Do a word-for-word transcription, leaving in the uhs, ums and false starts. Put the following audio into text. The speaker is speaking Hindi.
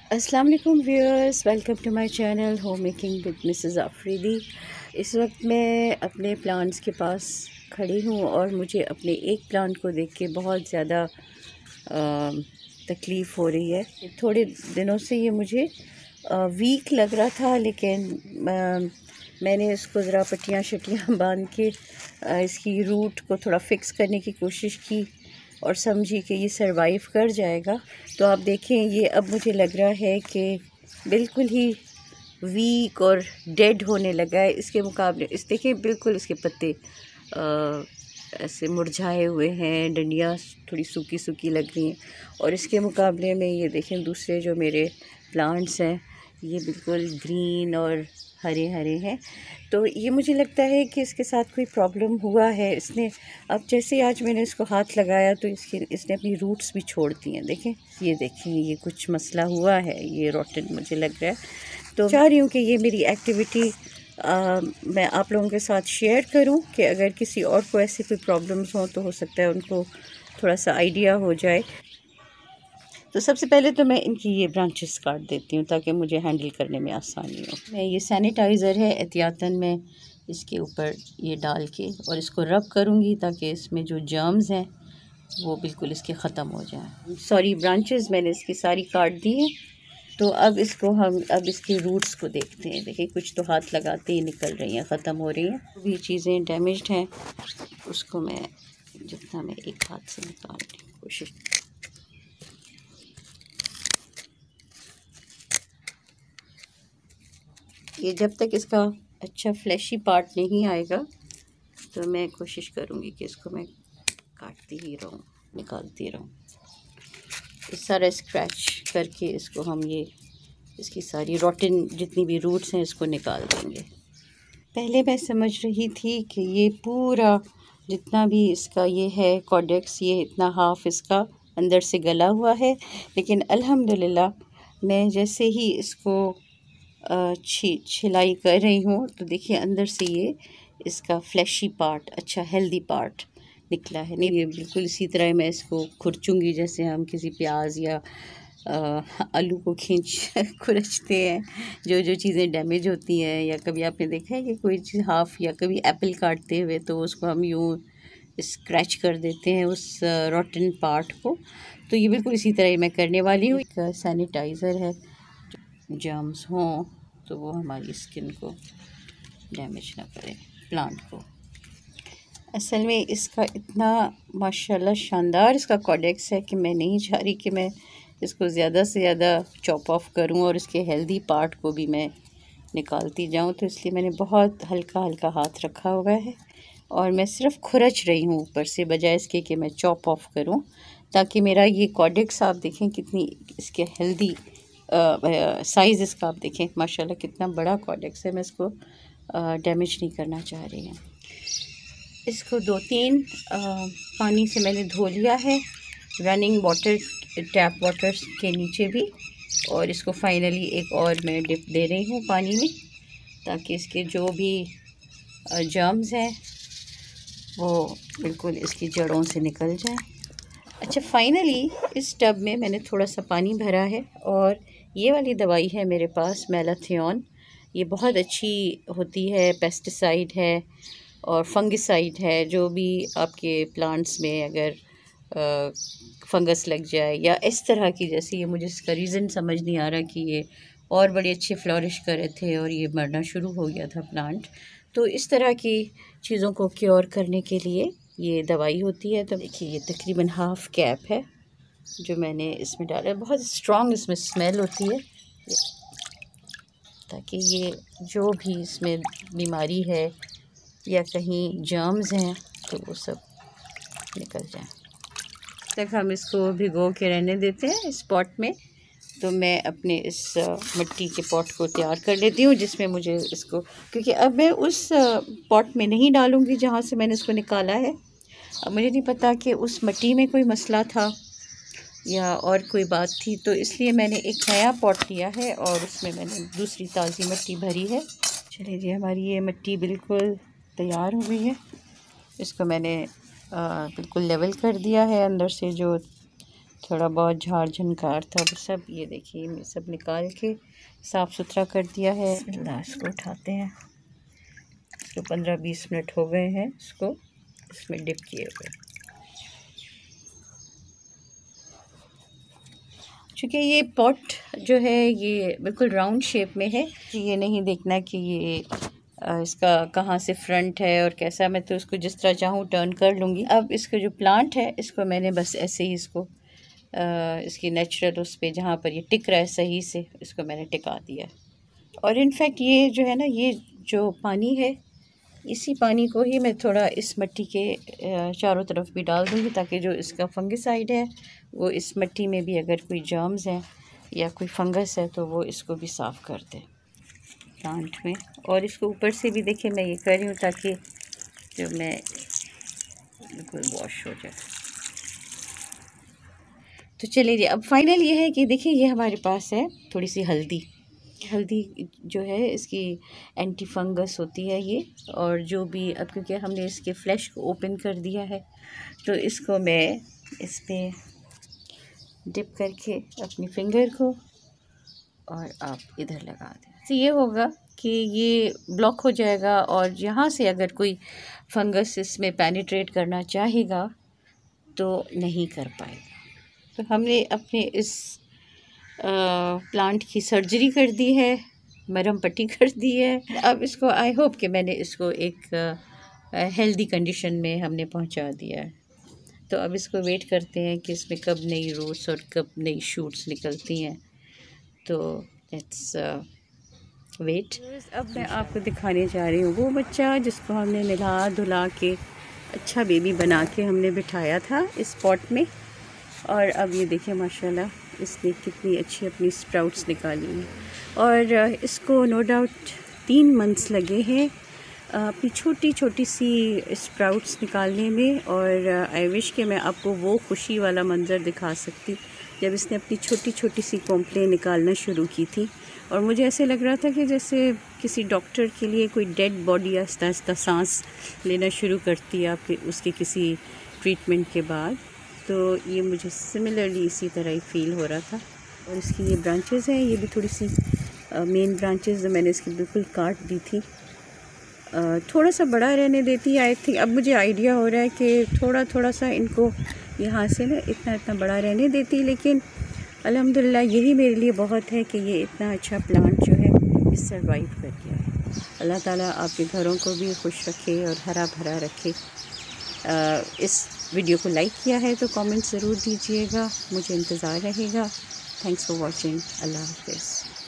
अस्सलाम वालेकुम viewers, welcome to my channel home making with Mrs Afridi. इस वक्त मैं अपने प्लांट्स के पास खड़ी हूँ और मुझे अपने एक प्लांट को देख के बहुत ज़्यादा तकलीफ़ हो रही है। थोड़े दिनों से ये मुझे वीक लग रहा था, लेकिन आ, मैंने इसको ज़रा पट्टियाँ शट्टियाँ बांध के आ, इसकी रूट को थोड़ा फिक्स करने की कोशिश की और समझी कि ये सरवाइव कर जाएगा। तो आप देखें, ये अब मुझे लग रहा है कि बिल्कुल ही वीक और डेड होने लगा है। इसके मुकाबले इस देखें, बिल्कुल इसके पत्ते आ, ऐसे मुरझाए हुए हैं, डंडियाँ थोड़ी सूखी सूखी लग रही हैं। और इसके मुकाबले में ये देखें, दूसरे जो मेरे प्लांट्स हैं ये बिल्कुल ग्रीन और हरे हरे हैं। तो ये मुझे लगता है कि इसके साथ कोई प्रॉब्लम हुआ है। इसने अब जैसे आज मैंने इसको हाथ लगाया तो इसकी इसने अपनी रूट्स भी छोड़ दी हैं। देखें, ये देखें, ये कुछ मसला हुआ है, ये रोटन मुझे लग रहा है। तो चाह रही हूँ कि ये मेरी एक्टिविटी आ, मैं आप लोगों के साथ शेयर करूं कि अगर किसी और को ऐसी कोई प्रॉब्लम्स हों तो हो सकता है उनको थोड़ा सा आइडिया हो जाए। तो सबसे पहले तो मैं इनकी ये ब्रांचेस काट देती हूँ ताकि मुझे हैंडल करने में आसानी हो। मैं ये सैनिटाइज़र है, एहतियातन में इसके ऊपर ये डाल के और इसको रब करूँगी ताकि इसमें जो जर्म्स हैं वो बिल्कुल इसके ख़त्म हो जाएं। सॉरी, ब्रांचेस मैंने इसकी सारी काट दी हैं। तो अब इसको हम अब इसके रूट्स को देखते हैं। देखिए, कुछ तो हाथ लगाते ही निकल रही हैं, ख़त्म हो रही हैं। भी चीज़ें डैमेज्ड हैं उसको मैं जितना मैं एक हाथ से निकालने की कोशिश। ये जब तक इसका अच्छा फ्लैशी पार्ट नहीं आएगा तो मैं कोशिश करूँगी कि इसको मैं काटती ही रहूँ, निकालती रहूँ। इस सारा स्क्रैच करके इसको हम ये इसकी सारी रोटन जितनी भी रूट्स हैं इसको निकाल देंगे। पहले मैं समझ रही थी कि ये पूरा जितना भी इसका ये है कॉडेक्स, ये इतना हाफ इसका अंदर से गला हुआ है, लेकिन अल्हम्दुलिल्लाह मैं जैसे ही इसको छी छिलाई कर रही हूँ तो देखिए अंदर से ये इसका फ्लैशी पार्ट, अच्छा हेल्दी पार्ट निकला है। नहीं, ये बिल्कुल इसी तरह मैं इसको खुरचूँगी जैसे हम किसी प्याज या आलू को खींच खुरचते हैं। जो जो चीज़ें डैमेज होती हैं, या कभी आपने देखा है कि कोई चीज़ हाफ, या कभी एप्पल काटते हुए तो उसको हम यूँ स्क्रैच कर देते हैं उस रोटन पार्ट को। तो ये बिल्कुल इसी तरह ही मैं करने वाली हूँ। एक सैनिटाइज़र है, जर्म्स हों तो वो हमारी स्किन को डैमेज ना करे, प्लांट को। असल में इसका इतना माशाल्लाह शानदार इसका कॉडेक्स है कि मैं नहीं चाह रही कि मैं इसको ज़्यादा से ज़्यादा चॉप ऑफ करूं और इसके हेल्दी पार्ट को भी मैं निकालती जाऊं। तो इसलिए मैंने बहुत हल्का हल्का हाथ रखा हुआ है और मैं सिर्फ खुरच रही हूं ऊपर से, बजाय इसके कि मैं चॉप ऑफ करूं, ताकि मेरा ये कॉडेक्स आप देखें कितनी इसके हेल्दी साइज़ इसका आप देखें माशाल्लाह कितना बड़ा कॉडेक्स है। मैं इसको डैमेज नहीं करना चाह रही हूँ। इसको दो तीन आ, पानी से मैंने धो लिया है, रनिंग वाटर, टैप वाटर के नीचे भी। और इसको फाइनली एक और मैं डिप दे रही हूँ पानी में ताकि इसके जो भी जर्म्स हैं वो बिल्कुल इसकी जड़ों से निकल जाएं। अच्छा, फाइनली इस टब में मैंने थोड़ा सा पानी भरा है और ये वाली दवाई है मेरे पास, मेलाथियोन। ये बहुत अच्छी होती है, पेस्टिसाइड है और फंगिसाइड है। जो भी आपके प्लांट्स में अगर आ, फंगस लग जाए या इस तरह की, जैसे ये मुझे इसका रीज़न समझ नहीं आ रहा कि ये और बड़े अच्छे फ्लोरिश कर रहे थे और ये मरना शुरू हो गया था प्लांट, तो इस तरह की चीज़ों को क्योर करने के लिए ये दवाई होती है। तो देखिए, ये तकरीबन हाफ़ कैप है जो मैंने इसमें डाला है। बहुत स्ट्रॉन्ग इसमें स्मेल होती है, ताकि ये जो भी इसमें बीमारी है या कहीं जर्म्स हैं तो वो सब निकल जाए। तक हम इसको भिगो के रहने देते हैं इस पॉट में। तो मैं अपने इस मिट्टी के पॉट को तैयार कर लेती हूँ जिसमें मुझे इसको, क्योंकि अब मैं उस पॉट में नहीं डालूँगी जहाँ से मैंने इसको निकाला है। अब मुझे नहीं पता कि उस मिट्टी में कोई मसला था या और कोई बात थी, तो इसलिए मैंने एक नया पॉट लिया है और उसमें मैंने दूसरी ताज़ी मिट्टी भरी है। चलिए जी, हमारी ये मिट्टी बिल्कुल तैयार हो गई है। इसको मैंने आ, बिल्कुल लेवल कर दिया है, अंदर से जो थोड़ा बहुत झाड़ झनकार था, वो सब ये देखिए मैं सब निकाल के साफ़ सुथरा कर दिया है। इसको उठाते हैं। इसको पंद्रह बीस मिनट हो गए हैं इसको इसमें डिप किए हुए। चूँकि ये पॉट जो है ये बिल्कुल राउंड शेप में है, ये नहीं देखना कि ये इसका कहाँ से फ्रंट है और कैसा, मैं तो इसको जिस तरह चाहूँ टर्न कर लूँगी। अब इसका जो प्लांट है इसको मैंने बस ऐसे ही इसको आ, इसकी नेचुरल उस पर जहाँ पर ये टिक रहा है सही से इसको मैंने टिका दिया। और इनफैक्ट ये जो है ना, ये जो पानी है इसी पानी को ही मैं थोड़ा इस मिट्टी के चारों तरफ भी डाल दूँगी, ताकि जो इसका फंगिसाइड है वो इस मिट्टी में भी अगर कोई जर्म्स हैं या कोई फंगस है तो वो इसको भी साफ़ कर दे प्लांट में। और इसको ऊपर से भी देखिए मैं ये कर रही हूँ ताकि जो मैं बिल्कुल वॉश हो जाए। तो चलिए जी, अब फाइनल ये है कि देखिए ये हमारे पास है थोड़ी सी हल्दी। हल्दी जो है इसकी एंटी फंगस होती है ये, और जो भी अब क्योंकि हमने इसके फ्लैश को ओपन कर दिया है तो इसको मैं इस पर डिप करके अपनी फिंगर को और आप इधर लगा दें। तो ये होगा कि ये ब्लॉक हो जाएगा और यहाँ से अगर कोई फंगस इसमें पेनिट्रेट करना चाहेगा तो नहीं कर पाएगा। तो हमने अपने इस प्लांट की सर्जरी कर दी है, मरहम पट्टी कर दी है। अब इसको आई होप कि मैंने इसको एक हेल्दी कंडीशन में हमने पहुंचा दिया है। तो अब इसको वेट करते हैं कि इसमें कब नई रूट्स और कब नई शूट्स निकलती हैं। तो लेट्स वेट। अब मैं आपको दिखाने जा रही हूँ वो बच्चा जिसको हमने नहला धुला के अच्छा बेबी बना के हमने बिठाया था इस पॉट में। और अब ये देखिए माशाल्लाह इसने कितनी अच्छी अपनी स्प्राउट्स निकाली हैं। और इसको नो डाउट तीन मंथ्स लगे हैं अपनी छोटी छोटी सी स्प्राउट्स निकालने में। और आई विश कि मैं आपको वो खुशी वाला मंज़र दिखा सकती जब इसने अपनी छोटी छोटी सी कोंपलें निकालना शुरू की थी। और मुझे ऐसे लग रहा था कि जैसे किसी डॉक्टर के लिए कोई डेड बॉडी आहिस्ता आहिस्ता सांस लेना शुरू करती है आपके उसके किसी ट्रीटमेंट के बाद। तो ये मुझे सिमिलरली इसी तरह ही फील हो रहा था। और इसकी ये ब्रांचेस हैं, ये भी थोड़ी सी मेन ब्रांचेस जो मैंने इसकी बिल्कुल काट दी थी, आ, थोड़ा सा बड़ा रहने देती आई थिंक। अब मुझे आइडिया हो रहा है कि थोड़ा थोड़ा सा इनको यहाँ से ना इतना इतना बड़ा रहने देती, लेकिन अल्हम्दुलिल्लाह यही मेरे लिए बहुत है कि ये इतना अच्छा प्लांट जो है इस सर्वाइव कर गया है। अल्लाह ताला आपके घरों को भी खुश रखे और हरा भरा रखे। आ, इस वीडियो को लाइक किया है तो कमेंट ज़रूर दीजिएगा, मुझे इंतज़ार रहेगा। Thanks for watching. अल्लाह हाफ़िज़।